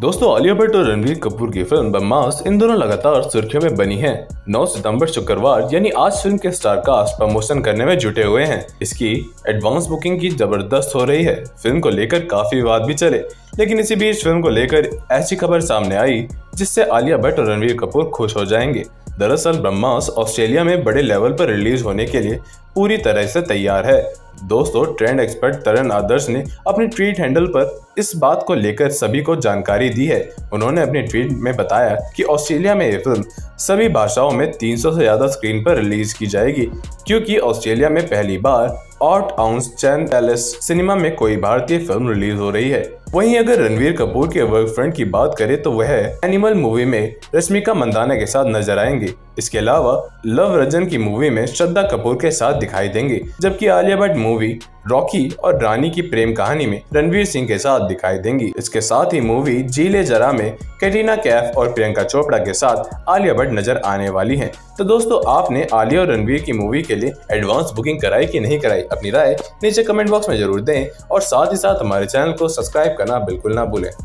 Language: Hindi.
दोस्तों, आलिया भट्ट और रणबीर कपूर की फिल्म ब्रह्मास्त्र इन दोनों लगातार सुर्खियों में बनी है। 9 सितंबर शुक्रवार यानी आज फिल्म के स्टार कास्ट प्रमोशन करने में जुटे हुए हैं। इसकी एडवांस बुकिंग की जबरदस्त हो रही है। फिल्म को लेकर काफी विवाद भी चले, लेकिन इसी बीच फिल्म को लेकर ऐसी खबर सामने आई जिससे आलिया भट्ट और रणबीर कपूर खुश हो जाएंगे। दरअसल ब्रह्मास्त्र ऑस्ट्रेलिया में बड़े लेवल पर रिलीज होने के लिए पूरी तरह से तैयार है। दोस्तों, ट्रेंड एक्सपर्ट तरन आदर्श ने अपने ट्वीट हैंडल पर इस बात को लेकर सभी को जानकारी दी है। उन्होंने अपने ट्वीट में बताया कि ऑस्ट्रेलिया में ये फिल्म सभी भाषाओं में 300 से ज्यादा स्क्रीन पर रिलीज की जाएगी, क्योंकि ऑस्ट्रेलिया में पहली बार आर्ट आउंस चैन पैलेस सिनेमा में कोई भारतीय फिल्म रिलीज हो रही है। वहीं अगर रणबीर कपूर के वर्क फ्रेंड की बात करें तो वह एनिमल मूवी में रश्मिका मंदाना के साथ नजर आएंगे। इसके अलावा लव रंजन की मूवी में श्रद्धा कपूर के साथ दिखाई देंगे, जबकि आलिया भट्ट मूवी रॉकी और रानी की प्रेम कहानी में रणवीर सिंह के साथ दिखाई देंगी। इसके साथ ही मूवी जी ले जरा में कैटरीना कैफ और प्रियंका चोपड़ा के साथ आलिया भट्ट नजर आने वाली हैं। तो दोस्तों, आपने आलिया और रणबीर की मूवी के लिए एडवांस बुकिंग कराई कि नहीं कराई? अपनी राय नीचे कमेंट बॉक्स में जरूर दें और साथ ही साथ हमारे चैनल को सब्सक्राइब करना बिल्कुल ना भूलें।